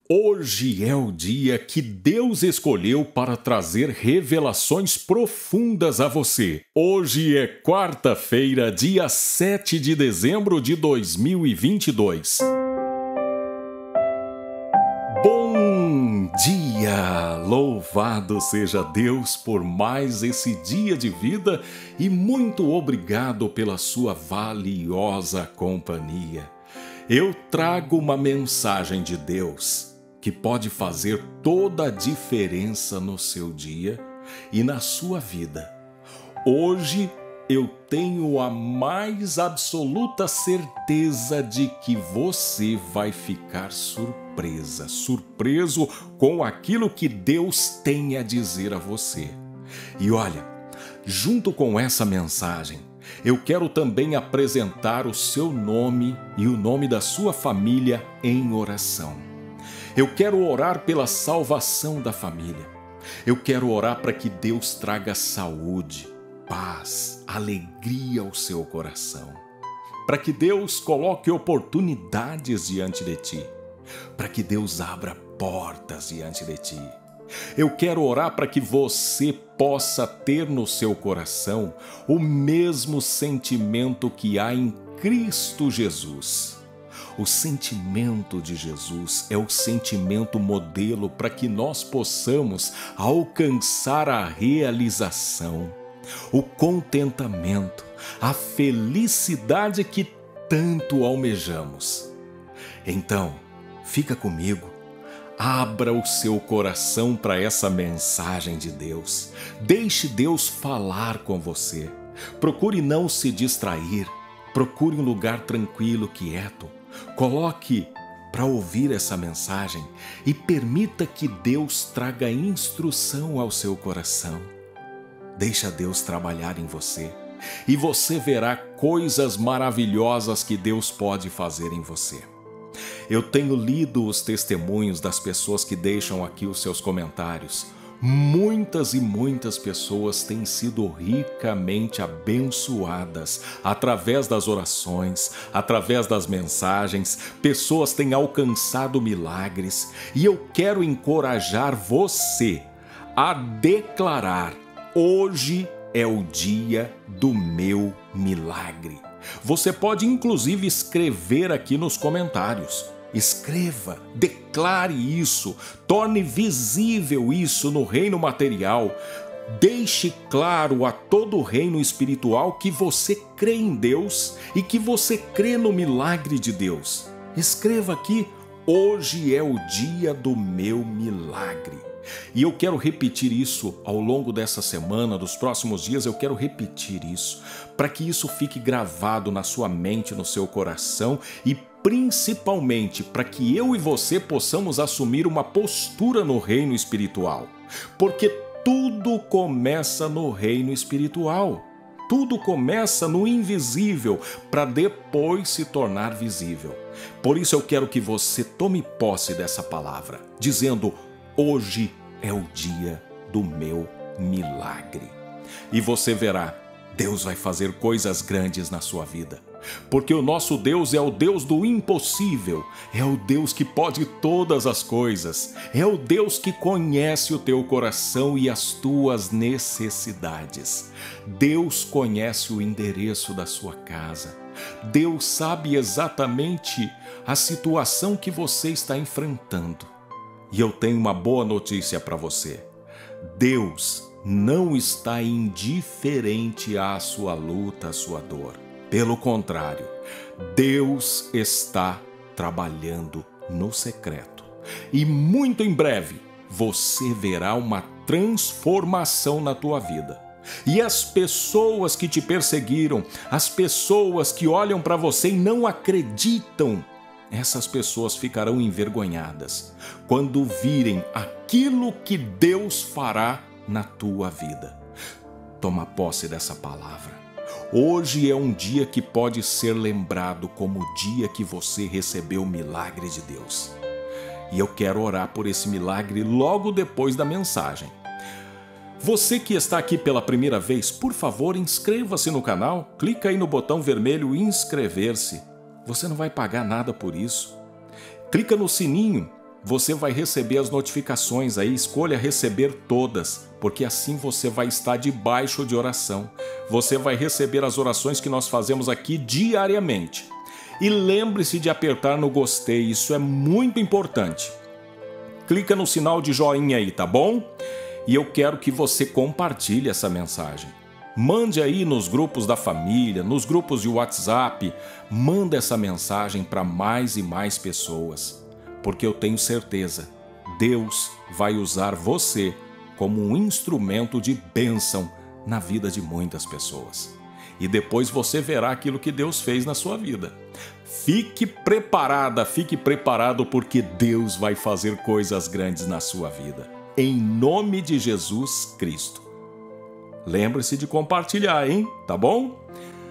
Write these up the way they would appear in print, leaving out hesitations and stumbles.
Hoje é o dia que Deus escolheu para trazer revelações profundas a você. Hoje é quarta-feira, dia 7 de dezembro de 2022. Bom dia! Louvado seja Deus por mais esse dia de vida e muito obrigado pela sua valiosa companhia. Eu trago uma mensagem de Deus que pode fazer toda a diferença no seu dia e na sua vida. Hoje eu tenho a mais absoluta certeza de que você vai ficar surpreso com aquilo que Deus tem a dizer a você. E olha, junto com essa mensagem, eu quero também apresentar o seu nome e o nome da sua família em oração. Eu quero orar pela salvação da família. Eu quero orar para que Deus traga saúde, paz, alegria ao seu coração. Para que Deus coloque oportunidades diante de ti. Para que Deus abra portas diante de ti. Eu quero orar para que você possa ter no seu coração o mesmo sentimento que há em Cristo Jesus. O sentimento de Jesus é o sentimento modelo para que nós possamos alcançar a realização, o contentamento, a felicidade que tanto almejamos. Então, fica comigo. Abra o seu coração para essa mensagem de Deus. Deixe Deus falar com você. Procure não se distrair. Procure um lugar tranquilo, quieto. Coloque para ouvir essa mensagem e permita que Deus traga instrução ao seu coração. Deixa Deus trabalhar em você e você verá coisas maravilhosas que Deus pode fazer em você. Eu tenho lido os testemunhos das pessoas que deixam aqui os seus comentários. Muitas e muitas pessoas têm sido ricamente abençoadas através das orações, através das mensagens. Pessoas têm alcançado milagres e eu quero encorajar você a declarar: hoje é o dia do meu milagre. Você pode inclusive escrever aqui nos comentários. Escreva, declare isso, torne visível isso no reino material. Deixe claro a todo o reino espiritual que você crê em Deus e que você crê no milagre de Deus. Escreva aqui: hoje é o dia do meu milagre. E eu quero repetir isso ao longo dessa semana, dos próximos dias. Eu quero repetir isso, para que isso fique gravado na sua mente, no seu coração e principalmente para que eu e você possamos assumir uma postura no reino espiritual. Porque tudo começa no reino espiritual. Tudo começa no invisível para depois se tornar visível. Por isso eu quero que você tome posse dessa palavra, dizendo: hoje é o dia do meu milagre. E você verá, Deus vai fazer coisas grandes na sua vida. Porque o nosso Deus é o Deus do impossível, é o Deus que pode todas as coisas, é o Deus que conhece o teu coração e as tuas necessidades. Deus conhece o endereço da sua casa. Deus sabe exatamente a situação que você está enfrentando. E eu tenho uma boa notícia para você. Deus não está indiferente à sua luta, à sua dor. Pelo contrário, Deus está trabalhando no secreto. E muito em breve você verá uma transformação na tua vida. E as pessoas que te perseguiram, as pessoas que olham para você e não acreditam, essas pessoas ficarão envergonhadas quando virem aquilo que Deus fará na tua vida. Toma posse dessa palavra. Hoje é um dia que pode ser lembrado como o dia que você recebeu o milagre de Deus. E eu quero orar por esse milagre logo depois da mensagem. Você que está aqui pela primeira vez, por favor, inscreva-se no canal. Clica aí no botão vermelho inscrever-se. Você não vai pagar nada por isso. Clica no sininho você vai receber as notificações aí, escolha receber todas, porque assim você vai estar debaixo de oração. Você vai receber as orações que nós fazemos aqui diariamente. E lembre-se de apertar no gostei, isso é muito importante. Clica no sinal de joinha aí, tá bom? E eu quero que você compartilhe essa mensagem. Mande aí nos grupos da família, nos grupos de WhatsApp, manda essa mensagem para mais e mais pessoas. Porque eu tenho certeza, Deus vai usar você como um instrumento de bênção na vida de muitas pessoas. E depois você verá aquilo que Deus fez na sua vida. Fique preparada, fique preparado, porque Deus vai fazer coisas grandes na sua vida. Em nome de Jesus Cristo. Lembre-se de compartilhar, hein? Tá bom?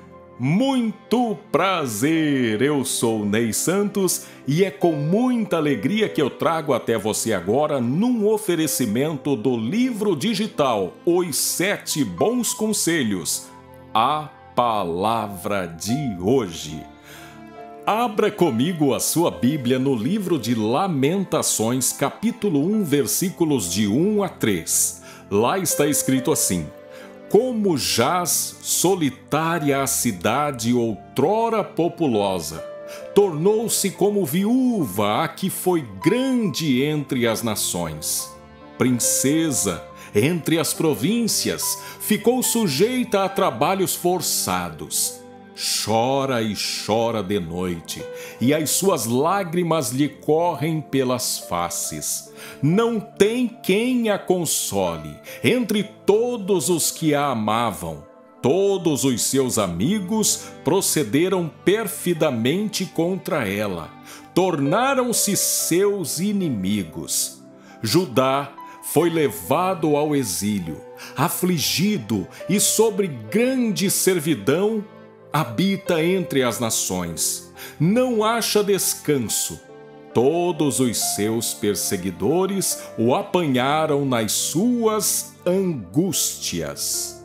Muito prazer! Eu sou Ney Santos e é com muita alegria que eu trago até você agora num oferecimento do livro digital Os 7 Bons Conselhos, a palavra de hoje. Abra comigo a sua Bíblia no livro de Lamentações, capítulo 1, versículos de 1 a 3. Lá está escrito assim: Como jaz solitária a cidade outrora populosa, tornou-se como viúva a que foi grande entre as nações. Princesa entre as províncias, ficou sujeita a trabalhos forçados. Chora e chora de noite, e as suas lágrimas lhe correm pelas faces. Não tem quem a console entre todos os que a amavam. Todos os seus amigos procederam perfidamente contra ela, tornaram-se seus inimigos. Judá foi levado ao exílio, afligido e sobre grande servidão, habita entre as nações, não acha descanso. Todos os seus perseguidores o apanharam nas suas angústias.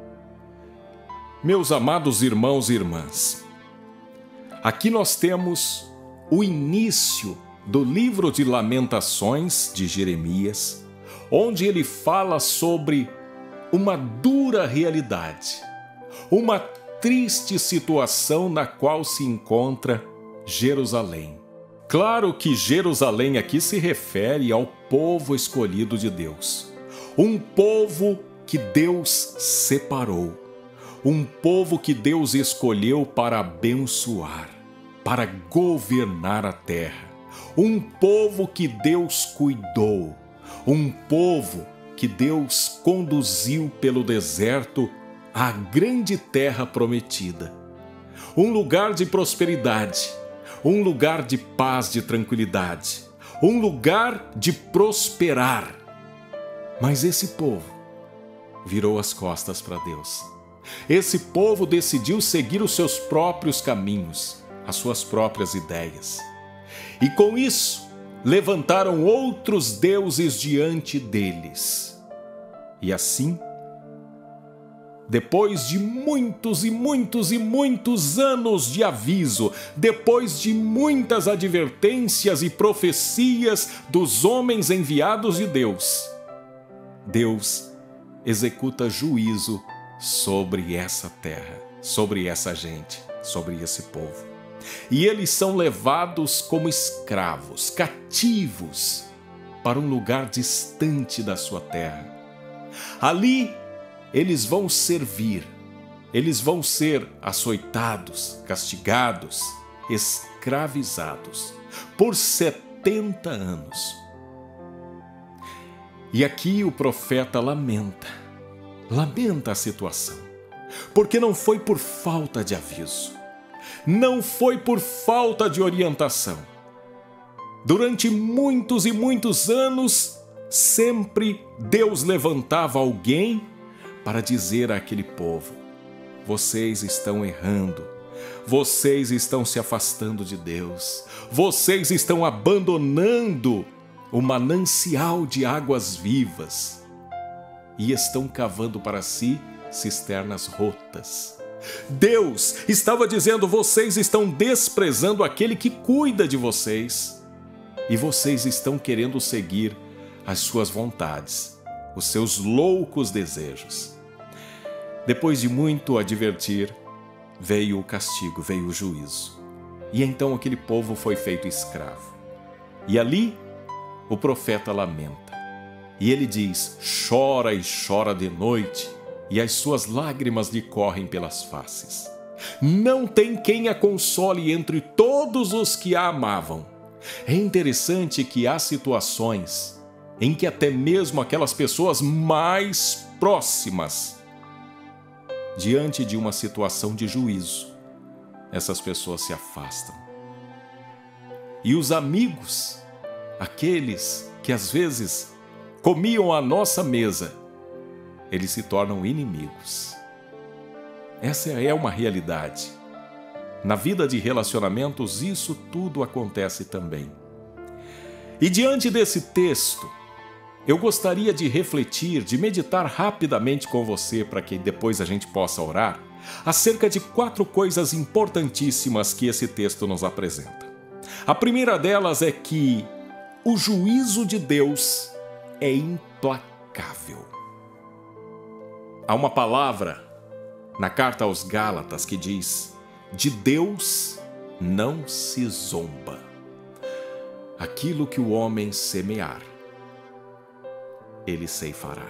Meus amados irmãos e irmãs, aqui nós temos o início do livro de Lamentações de Jeremias, onde ele fala sobre uma dura realidade, uma triste situação na qual se encontra Jerusalém. Claro que Jerusalém aqui se refere ao povo escolhido de Deus. Um povo que Deus separou. Um povo que Deus escolheu para abençoar, para governar a terra. Um povo que Deus cuidou. Um povo que Deus conduziu pelo deserto à grande terra prometida. Um lugar de prosperidade, um lugar de paz, de tranquilidade, um lugar de prosperar. Mas esse povo virou as costas para Deus. Esse povo decidiu seguir os seus próprios caminhos, as suas próprias ideias. E com isso, levantaram outros deuses diante deles. E assim, depois de muitos e muitos e muitos anos de aviso, depois de muitas advertências e profecias dos homens enviados de Deus, Deus executa juízo sobre essa terra, sobre essa gente, sobre esse povo. E eles são levados como escravos, cativos, para um lugar distante da sua terra. Ali, eles vão servir, eles vão ser açoitados, castigados, escravizados por 70 anos. E aqui o profeta lamenta a situação, porque não foi por falta de aviso, não foi por falta de orientação. Durante muitos e muitos anos, sempre Deus levantava alguém para dizer àquele povo: vocês estão errando, vocês estão se afastando de Deus, vocês estão abandonando o manancial de águas vivas e estão cavando para si cisternas rotas. Deus estava dizendo: vocês estão desprezando aquele que cuida de vocês. e vocês estão querendo seguir as suas vontades, os seus loucos desejos. Depois de muito advertir, veio o castigo, veio o juízo. E então aquele povo foi feito escravo. E ali o profeta lamenta. E ele diz: chora e chora de noite, e as suas lágrimas lhe correm pelas faces. Não tem quem a console entre todos os que a amavam. É interessante que há situações em que até mesmo aquelas pessoas mais próximas, diante de uma situação de juízo, essas pessoas se afastam. E os amigos, aqueles que às vezes comiam à nossa mesa, eles se tornam inimigos. Essa é uma realidade. Na vida de relacionamentos, isso tudo acontece também. E diante desse texto, eu gostaria de refletir, de meditar rapidamente com você, para que depois a gente possa orar, acerca de 4 coisas importantíssimas que esse texto nos apresenta. A primeira delas é que o juízo de Deus é implacável. Há uma palavra na carta aos Gálatas que diz: de Deus não se zomba. Aquilo que o homem semear, ele ceifará.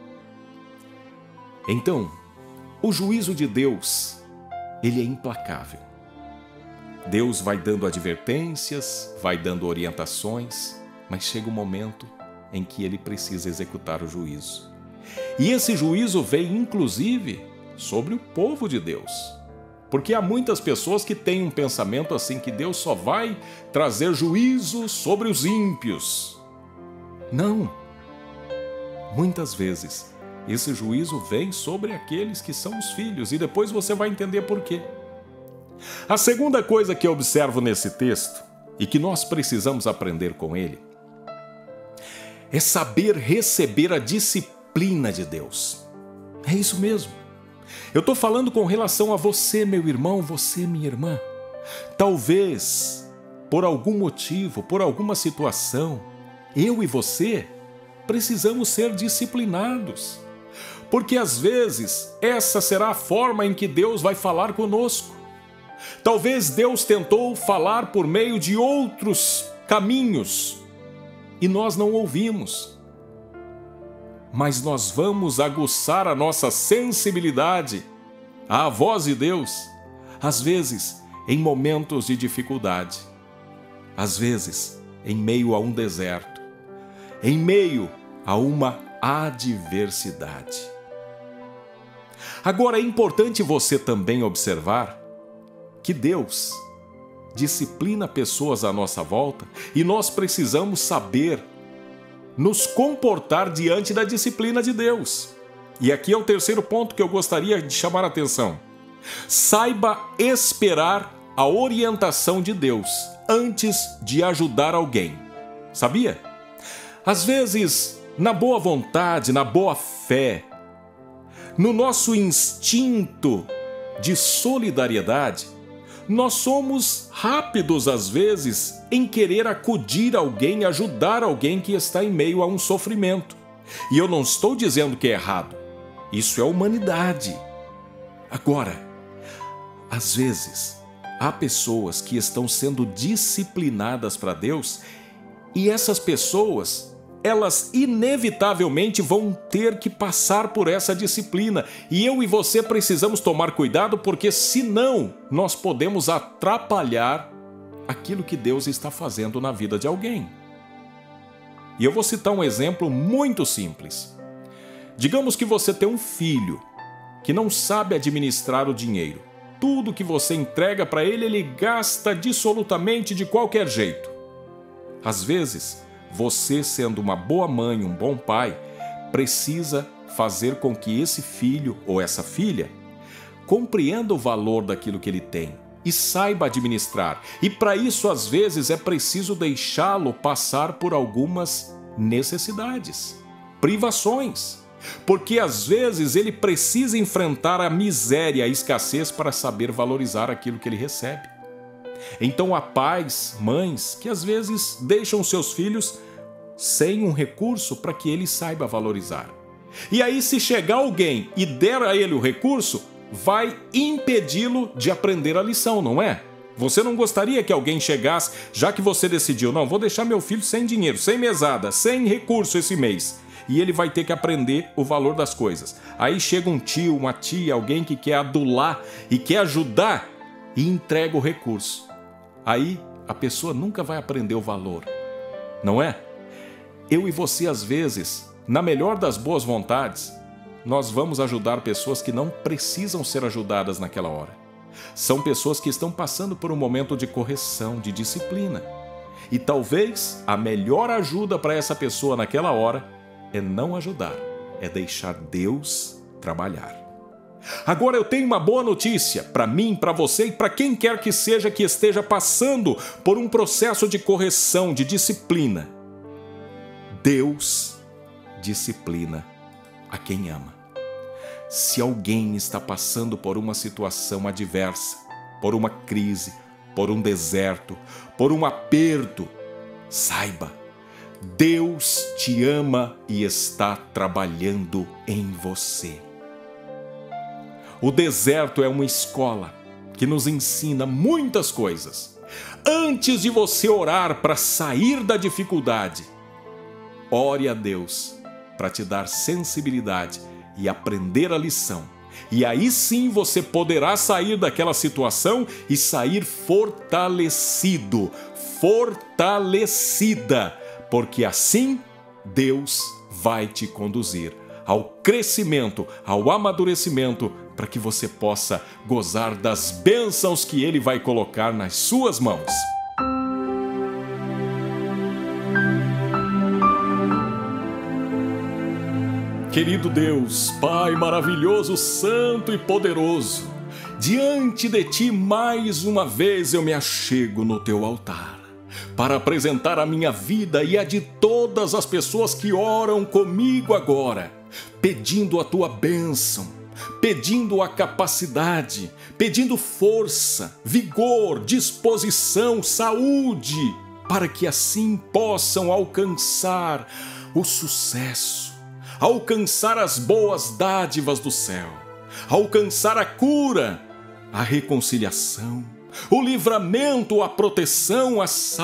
Então, o juízo de Deus, ele é implacável. Deus vai dando advertências, vai dando orientações, mas chega um momento em que ele precisa executar o juízo. E esse juízo vem, inclusive, sobre o povo de Deus. Porque há muitas pessoas que têm um pensamento assim, que Deus só vai trazer juízo sobre os ímpios. Não. Muitas vezes, esse juízo vem sobre aqueles que são os filhos, e depois você vai entender por quê. A segunda coisa que eu observo nesse texto, e que nós precisamos aprender com ele, é saber receber a disciplina de Deus. É isso mesmo. Eu estou falando com relação a você, meu irmão, você, minha irmã. Talvez, por algum motivo, por alguma situação, eu e você precisamos ser disciplinados. Porque às vezes essa será a forma em que Deus vai falar conosco. Talvez Deus tentou falar por meio de outros caminhos e nós não ouvimos. Mas nós vamos aguçar a nossa sensibilidade à voz de Deus, às vezes em momentos de dificuldade, às vezes em meio a um deserto, em meio a uma adversidade. Agora é importante você também observar que Deus disciplina pessoas à nossa volta e nós precisamos saber nos comportar diante da disciplina de Deus. E aqui é o terceiro ponto que eu gostaria de chamar a atenção. Saiba esperar a orientação de Deus antes de ajudar alguém. Sabia? Às vezes, na boa vontade, na boa fé, no nosso instinto de solidariedade, nós somos rápidos, às vezes, em querer acudir alguém, ajudar alguém que está em meio a um sofrimento. E eu não estou dizendo que é errado. Isso é humanidade. Agora, às vezes, há pessoas que estão sendo disciplinadas para Deus e essas pessoas, elas inevitavelmente vão ter que passar por essa disciplina. E eu e você precisamos tomar cuidado, porque senão nós podemos atrapalhar aquilo que Deus está fazendo na vida de alguém. E eu vou citar um exemplo muito simples. Digamos que você tem um filho que não sabe administrar o dinheiro. Tudo que você entrega para ele, ele gasta dissolutamente de qualquer jeito. Às vezes, você, sendo uma boa mãe, um bom pai, precisa fazer com que esse filho ou essa filha compreenda o valor daquilo que ele tem e saiba administrar. E para isso, às vezes, é preciso deixá-lo passar por algumas necessidades, privações, porque às vezes ele precisa enfrentar a miséria, a escassez para saber valorizar aquilo que ele recebe. Então há pais, mães, que às vezes deixam seus filhos sem um recurso para que ele saiba valorizar. E aí, se chegar alguém e der a ele o recurso, vai impedi-lo de aprender a lição, não é? Você não gostaria que alguém chegasse, já que você decidiu, não, vou deixar meu filho sem dinheiro, sem mesada, sem recurso esse mês, e ele vai ter que aprender o valor das coisas. Aí chega um tio, uma tia, alguém que quer adular e quer ajudar e entrega o recurso. Aí a pessoa nunca vai aprender o valor, não é? Eu e você, às vezes, na melhor das boas vontades, nós vamos ajudar pessoas que não precisam ser ajudadas naquela hora. São pessoas que estão passando por um momento de correção, de disciplina. E talvez a melhor ajuda para essa pessoa naquela hora é não ajudar, é deixar Deus trabalhar. Agora eu tenho uma boa notícia para mim, para você e para quem quer que seja que esteja passando por um processo de correção, de disciplina. Deus disciplina a quem ama. Se alguém está passando por uma situação adversa, por uma crise, por um deserto, por um aperto, saiba, Deus te ama e está trabalhando em você. O deserto é uma escola que nos ensina muitas coisas. Antes de você orar para sair da dificuldade, ore a Deus para te dar sensibilidade e aprender a lição. E aí sim você poderá sair daquela situação e sair fortalecido, fortalecida, porque assim Deus vai te conduzir ao crescimento, ao amadurecimento, para que você possa gozar das bênçãos que Ele vai colocar nas suas mãos. Querido Deus, Pai maravilhoso, santo e poderoso, diante de Ti mais uma vez eu me achego no Teu altar, para apresentar a minha vida e a de todas as pessoas que oram comigo agora, pedindo a Tua bênção, pedindo a capacidade, pedindo força, vigor, disposição, saúde, para que assim possam alcançar o sucesso, alcançar as boas dádivas do céu, alcançar a cura, a reconciliação, o livramento, a proteção, a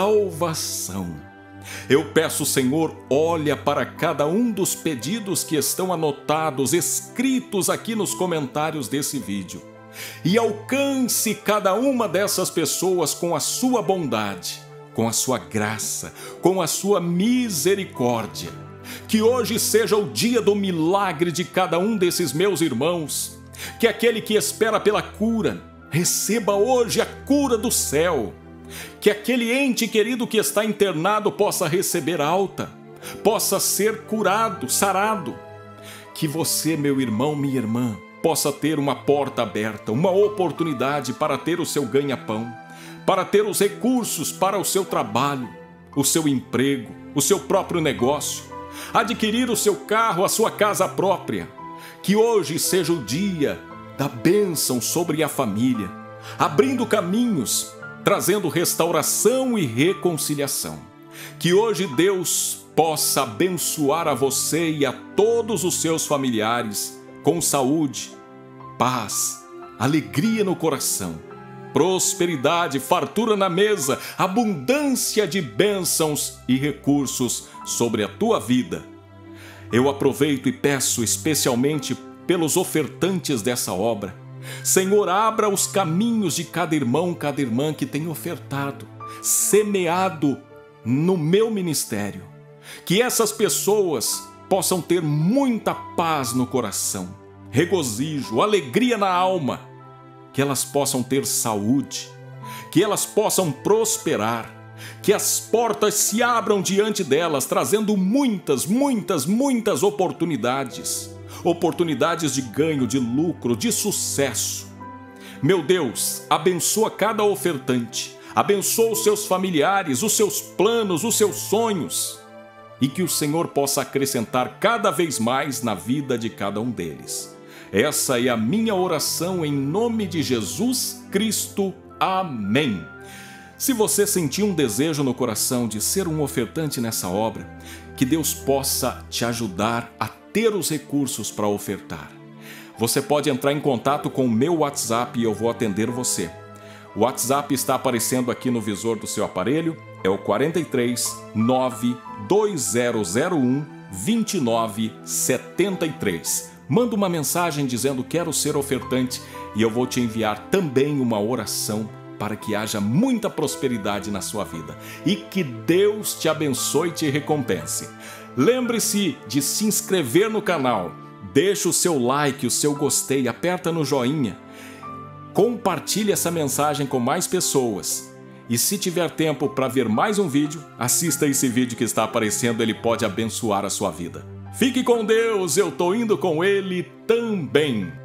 salvação. Eu peço, Senhor, olha para cada um dos pedidos que estão anotados, escritos aqui nos comentários desse vídeo, e alcance cada uma dessas pessoas com a sua bondade, com a sua graça, com a sua misericórdia. Que hoje seja o dia do milagre de cada um desses meus irmãos. Que aquele que espera pela cura, receba hoje a cura do céu. Que aquele ente querido que está internado possa receber alta, possa ser curado, sarado. Que você, meu irmão, minha irmã, possa ter uma porta aberta, uma oportunidade para ter o seu ganha-pão, para ter os recursos para o seu trabalho, o seu emprego, o seu próprio negócio, adquirir o seu carro, a sua casa própria. Que hoje seja o dia da bênção sobre a família, abrindo caminhos, trazendo restauração e reconciliação. Que hoje Deus possa abençoar a você e a todos os seus familiares com saúde, paz, alegria no coração, prosperidade, fartura na mesa, abundância de bênçãos e recursos sobre a tua vida. Eu aproveito e peço especialmente pelos ofertantes dessa obra. Senhor, abra os caminhos de cada irmão, cada irmã que tem ofertado, semeado no meu ministério. Que essas pessoas possam ter muita paz no coração, regozijo, alegria na alma, que elas possam ter saúde, que elas possam prosperar, que as portas se abram diante delas, trazendo muitas oportunidades, oportunidades de ganho, de lucro, de sucesso. Meu Deus, abençoa cada ofertante, abençoa os seus familiares, os seus planos, os seus sonhos, e que o Senhor possa acrescentar cada vez mais na vida de cada um deles. Essa é a minha oração em nome de Jesus Cristo. Amém. Se você sentir um desejo no coração de ser um ofertante nessa obra, que Deus possa te ajudar a ter os recursos para ofertar. Você pode entrar em contato com o meu WhatsApp e eu vou atender você. O WhatsApp está aparecendo aqui no visor do seu aparelho, é o 43 92001 2973. Manda uma mensagem dizendo quero ser ofertante e eu vou te enviar também uma oração para que haja muita prosperidade na sua vida e que Deus te abençoe e te recompense. Lembre-se de se inscrever no canal, deixa o seu like, o seu gostei, aperta no joinha, compartilhe essa mensagem com mais pessoas. E se tiver tempo para ver mais um vídeo, assista esse vídeo que está aparecendo, ele pode abençoar a sua vida. Fique com Deus, eu tô indo com Ele também.